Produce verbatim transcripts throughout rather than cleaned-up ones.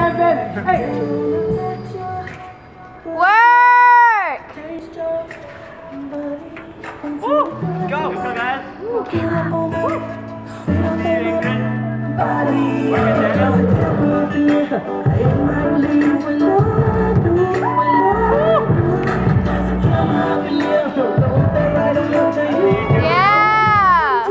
Hey. Work! Woo! Go! Go, guys! Woo! See you, Ingrid. Work it, Yeah!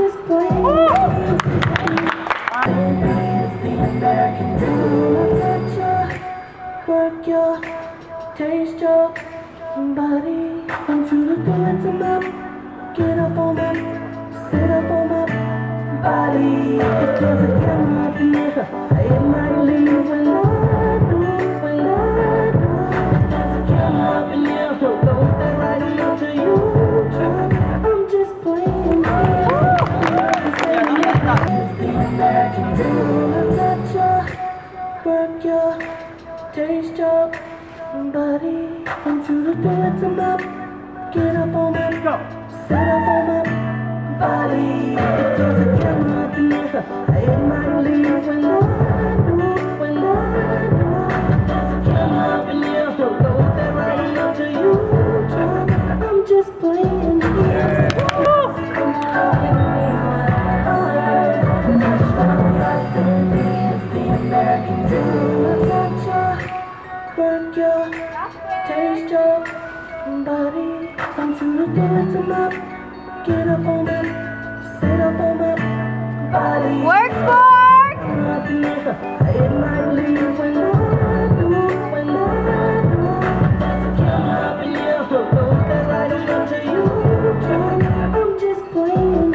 Work your, taste your body. Want you to dance on my, get up on my, sit up on my body. If there's a camera up in there, it might leave when I do, when I do. There's a camera up in there, so don't stay right into YouTube. I'm just playing. Work your, taste your body. Want you to dance on my, get up on my, sit up on my body. If there's a camera up in there, it might leave when I do, when I do. There's a camera up in there, so don't stay right into YouTube. I'm just playing. Work your, taste your body. Want you to dance on my, get up on my, sit up on my body. Work, sport! It might leave when I do, when I do. There's a camera up in here, so don't stay right into YouTube. I'm just playing.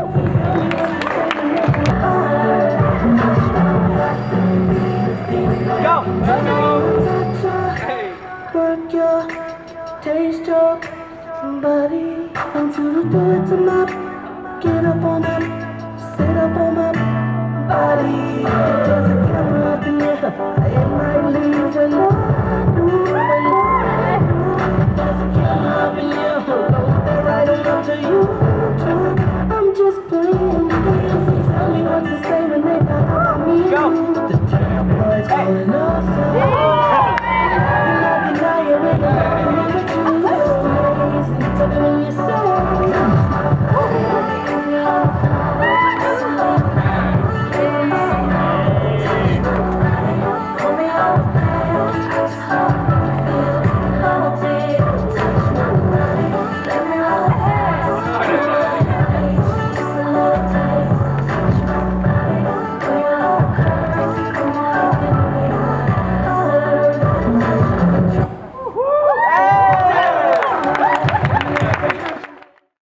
Go! Go! Hey! Work your, taste your body. Want you to dance on my, get up on my, sit up on my body. If there's a camera up in there, it might leave when I do, when I do. There's a camera up in here, so don't stay right into YouTube. I'm just playing. Tell me what to say when they talk about me. Go! The damn boys calling us.